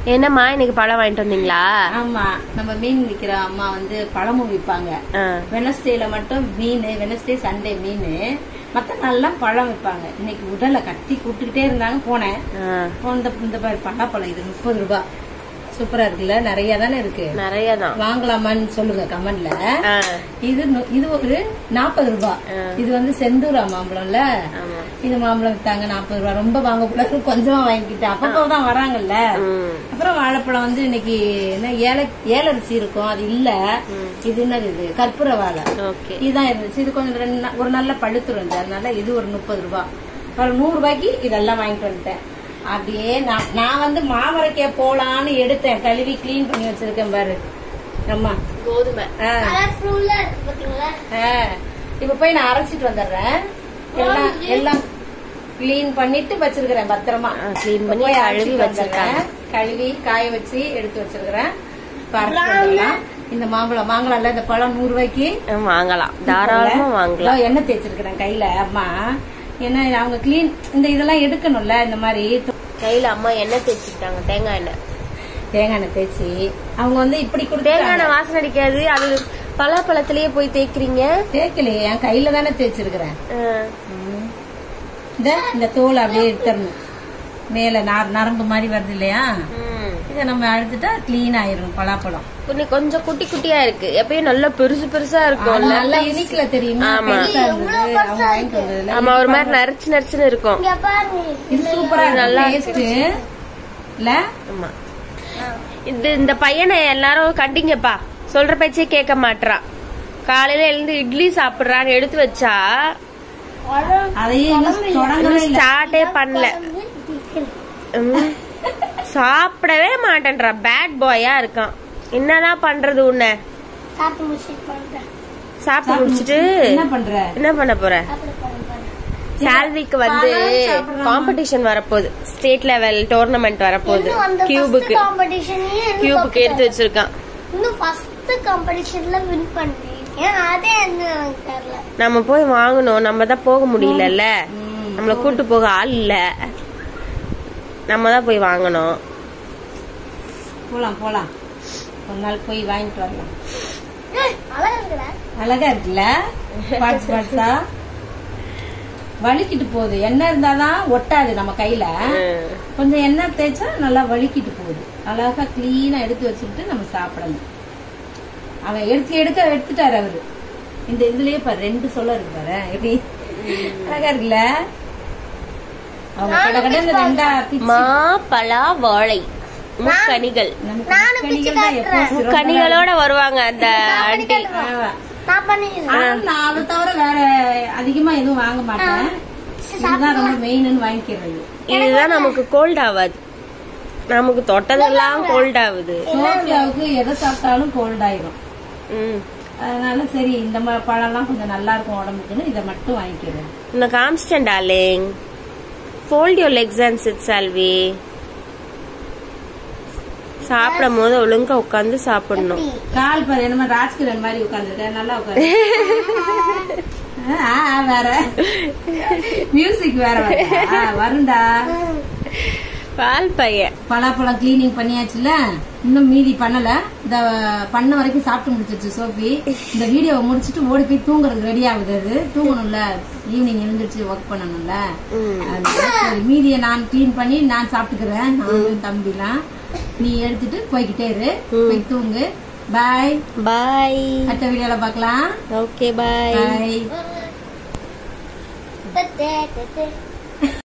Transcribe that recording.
என்னம்மா இன்னைக்கு பழம் வாங்கிட்டு வந்தீங்களா? ஆமா, நம்ம மீன் விக்கிற அம்மா வந்து பழமும் விற்பாங்க. வெனஸ்டேல மட்டும் மீன், வெனஸ்டே சண்டே மீன், மத்த நாள்லாம் பழம் விற்பாங்க. இன்னைக்கு உடலை கட்டி கூப்பிட்டுக்கிட்டே இருந்தாங்க. போனேன். இந்த பழப்பழம் இது 30 ரூபாய். சூப்பரா இருக்குல்ல, நிறைய தானே இருக்கு. நிறைய தான். வாங்கலாமான்னு சொல்லுங்க கமெண்ட்ல. இது ஒரு 40 ரூபாய். இது வந்து செந்தூரா மாம்பழம்ல, இது மாம்பழம் வித்தாங்க 40 ரூபாய். ரொம்ப வாங்க கூடாது, கொஞ்சமா வாங்கிக்கிட்டேன். அப்பதான் வராங்கல்ல. அப்புறம் வாழைப்பழம் வந்து இன்னைக்கு என்ன ஏலரிசி இருக்கும், அது இல்ல. இது என்னது, இது கற்பூர வாழை. இதுதான் இருந்துச்சு. இது கொஞ்சம் ஒரு நல்ல பழுத்து இருந்துச்சு, அதனால இது ஒரு 30 ரூபாய். அப்புறம் 100 ரூபாய்க்கு இதெல்லாம் வாங்கிட்டு வந்துட்டேன். அப்படியே நான் வந்து மாவரைக்க போலான்னு எடுத்தேன். கழுவி கிளீன் பண்ணி வச்சிருக்கேன் பாரு. அம்மா கோதுமை இப்ப போய் நான் அரைச்சிட்டு வந்துடுறேன். எல்லாம் கிளீன் பண்ணிட்டு வச்சிருக்கிறேன் பத்திரமா. கிளீன் பண்ணி கழுவி வச்சிருக்கேன். கழுவி காய வச்சு எடுத்து வச்சிருக்கிறேன். இந்த மாம்பழம் இந்த பழம் 100 ரூபாய்க்கு வாங்கலாம், தாராளமா வாங்கலாம். எண்ணெய் தேய்ச்சிருக்கிறேன் கையில. அம்மா ஏன்னா அவங்க கிளீன் இந்த இதெல்லாம் எடுக்கணும்ல. இந்த மாதிரி கையில அம்மா எண்ணெய் தேய்ச்சிட்டாங்க, தேங்காய் எண்ணெய் தேய்ச்சி அவங்க வந்து இப்படி தேங்காய் எண்ணெய் வாசனை அடிக்காது. அது பழத்திலேயே போய் தேய்க்கிறீங்க. தேய்க்கலையே, என் கையில தானே தேய்ச்சிருக்கிறேன். இந்த தோல் அப்படியே எடுத்துடணும். மேல நரம்பு மாதிரி வருது இல்லையா, இதை நம்ம அழுத்துட்டா கிளீன் ஆயிரும். பலாப்பழம் கொஞ்சம் குட்டி குட்டியா இருக்கு, எப்பயும் நல்லா பெருசு பெருசா இருக்கும். நல்லா இனிக்கல தெரியுமா? ஆமா, ஒரு மாதிரி நரிச்சுன்னு இருக்கும். இது சூப்பரா நல்லா இல்ல. ஆமா, இந்த பையனை எல்லாரும் கண்டிங்கப்பா, சொல்ற பேச்சே கேட்க மாட்டான். காலையில எழுந்து இட்லி சாப்பிடுறான்னு எடுத்து வச்சா அதையும் ஸ்டார்டே பண்ணல, சாப்பிடவே மாட்டேன்றா. பேட் பாயா இருக்கான். என்னதான் பண்றது? உன்னை சாப்பிட்டு முடிச்சிட்டு என்ன பண்ண போற? சால்விக்கு வந்து காம்படிஷன் வரப்போகுது, ஸ்டேட் லெவல் டோர்னமெண்ட் வரப்போகுது. கியூபுக்கு எடுத்து வச்சிருக்கான். நம்ம போய் வாங்கணும். நம்ம தான் போக முடியல, நம்மள கூட்டு போக ஆள் இல்ல. நம்ம தான் போய் வாங்கணும். போலாம் ஒரு நாள் போய் வாங்கிட்டு வரலாம். அழகா இருக்குல்ல, பாட்ஸா வலிக்கிட்டு போகுது. எண்ணெய் இருந்தாதான் ஒட்டாது நம்ம கையில. கொஞ்சம் எண்ணெய் தேய்ச்சா நல்லா வலிக்கிட்டு போகுது. அழகா கிளீனா எடுத்து வச்சுட்டு நம்ம சாப்பிடணும். அவன் எடுத்துட்டாரு அவரு. இந்த இதுலயே பாரு 2 சொல்ல இருக்கு பாரு, எப்படி அழகா இருக்குல்ல. மாப்பழா வாழை முக்கணிகள், முக்கணிகளோட வருவாங்க அந்த ஆண்டி. அதை தவிர வேற அதிகமா எதுவும் வாங்க மாட்டேன். இதுதான் ரொம்ப மெயின்னு வாங்கிக்கிறது. இதுதான் நமக்கு கோல்ட் ஆகாது. நமக்கு தொட்டதெல்லாம் கோல்ட் ஆகுது. சோஃபியாவுக்கு எதை சாப்பிட்டாலும் கோல்ட் ஆயிரும். அதனால சரி, இந்த மாதிரி பழம்லாம் கொஞ்சம் நல்லா இருக்கும் உடம்புக்குன்னு இதை மட்டும் வாங்கிக்கிறேன். நான் காமிச்சிட்டேன் darling. Fold your legs and sit, Salvi. சாப்பிடும் போது ஒழுங்கா உட்காந்து சாப்பிடணும். கால் பாரு, என்ன ராஜ்கிரண் மாதிரி உட்காந்துருக்க. நல்லா உட்காந்து வேற மியூசிக் வேற வருண்டா. பால் பையன் பலாப்பழம் கிளீனிங் பண்ணியாச்சுல, இன்னும் மீதி பண்ணல. இந்த பண்ண வரைக்கும் சாப்பிட்டு முடிச்சிருச்சு சோஃபி. இந்த வீடியோவை முடிச்சுட்டு ஓடி போய் தூங்குறதுக்கு ரெடி ஆகுது. அது தூங்கணும்ல, ஈவினிங் எழுந்திரிச்சு ஒர்க் பண்ணணும்ல. மீதியை நான் கிளீன் பண்ணி நான் சாப்பிட்டுக்கிறேன். நானும் தம்பிலாம். நீ எடுத்துட்டு போய்கிட்டே இரு, போய் தூங்கு. பாய் பாய். அடுத்த வீடியோல பாக்கலாம். Okay, bye. பாய்.